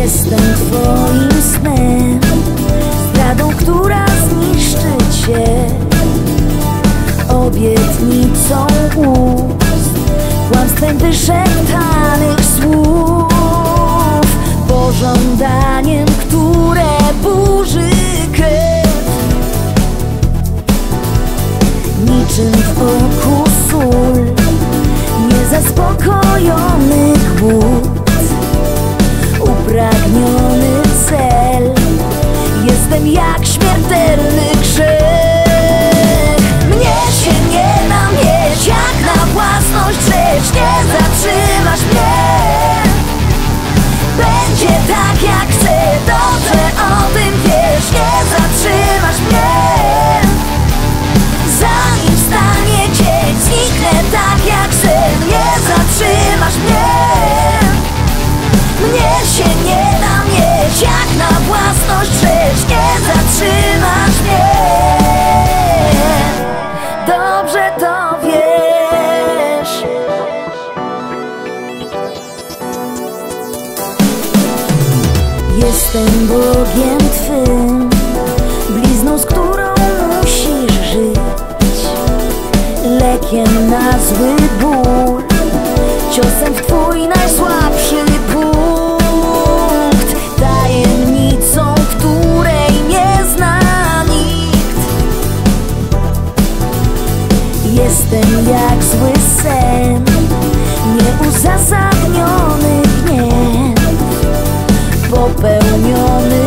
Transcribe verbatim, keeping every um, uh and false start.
Jestem twoim snem, zdradą, która zniszczy cię, obietnicą ust, kłamstwem wyszeptanych słów, pożądaniem, które burzy krew. Niczym w oku sól, niezaspokojony głód, upragniony cel. Jestem jak śmiertelny grzech. Mnie się nie da mieć jak na własność rzecz. Nie zatrzymasz mnie. Będzie tak jak chcę, dobrze o tym wiesz. Nie zatrzymasz mnie. Zanim stanie dzień, zniknę tak jak sen. Nie zatrzymasz mnie. Mnie się nie da mieć jak na własność rzecz. Nie zatrzymasz mnie. Dobrze to wiesz. Jestem Bogiem twym, blizną, z którą musisz żyć, lekiem na zły ból, ciosem w twój najsłabszy punkt, tajemnicą, której nie zna nikt. Jestem jak zły sen, nieuzasadniony gniew, popełniony